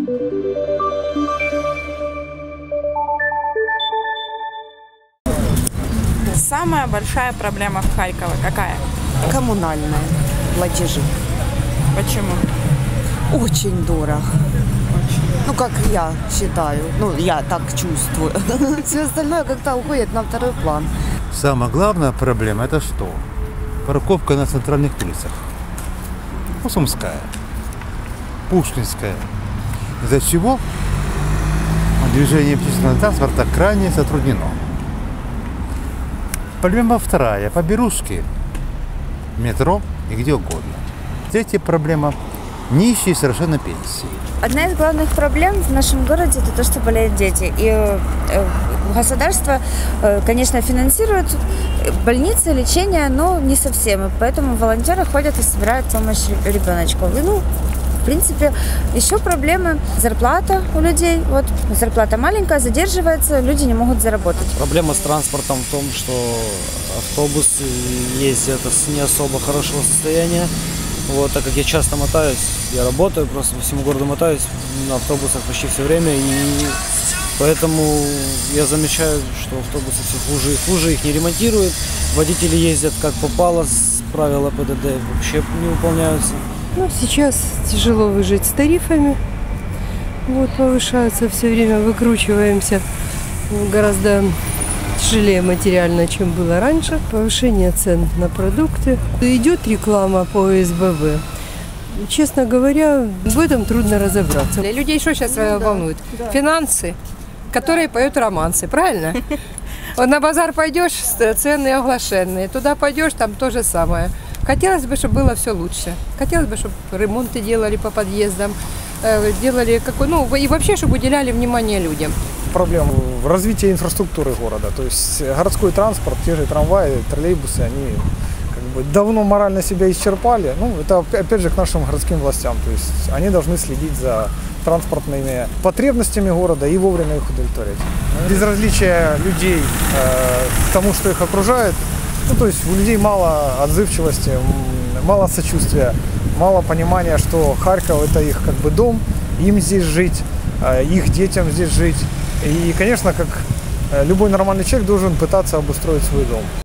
Самая большая проблема в Харькове какая? Коммунальные платежи. Почему? Очень дорого. Ну, как я считаю. Ну, я так чувствую. Все остальное как-то уходит на второй план. Самая главная проблема – это что? Парковка на центральных улицах. Сумская, Пушкинская. Из-за чего движение общественного транспорта крайне затруднено. Проблема вторая – по Берушке, метро и где угодно. Третья проблема – нищие совершенно пенсии. Одна из главных проблем в нашем городе – это то, что болеют дети. И государство, конечно, финансирует больницы, лечение, но не совсем. И поэтому волонтеры ходят и собирают помощь ребеночку. И, в принципе, еще проблемы – зарплата у людей. Вот зарплата маленькая, задерживается, люди не могут заработать. Проблема с транспортом в том, что автобусы ездят с не особо хорошего состояния. Вот, так как я часто мотаюсь, я работаю, просто по всему городу мотаюсь на автобусах почти все время, и поэтому я замечаю, что автобусы все хуже и хуже, их не ремонтируют, водители ездят как попало, правила ПДД вообще не выполняются. Ну, сейчас тяжело выжить с тарифами, вот, повышаются все время, выкручиваемся гораздо тяжелее материально, чем было раньше. Повышение цен на продукты. Идет реклама по СББ. Честно говоря, в этом трудно разобраться. Для людей что сейчас волнует? Да. Финансы, которые поют романсы, правильно? Вот на базар пойдешь, цены оглашенные. Туда пойдешь, там то же самое. Хотелось бы, чтобы было все лучше. Хотелось бы, чтобы ремонты делали по подъездам, делали и вообще, чтобы уделяли внимание людям. Проблема в развитии инфраструктуры города. То есть городской транспорт, те же трамваи, троллейбусы, они давно морально себя исчерпали. Ну, это опять же к нашим городским властям. То есть они должны следить за транспортными потребностями города и вовремя их удовлетворять. Безразличие людей к тому, что их окружает, то есть у людей мало отзывчивости, мало сочувствия, мало понимания, что Харьков – это их дом, им здесь жить, их детям здесь жить. И, конечно, как любой нормальный человек должен пытаться обустроить свой дом.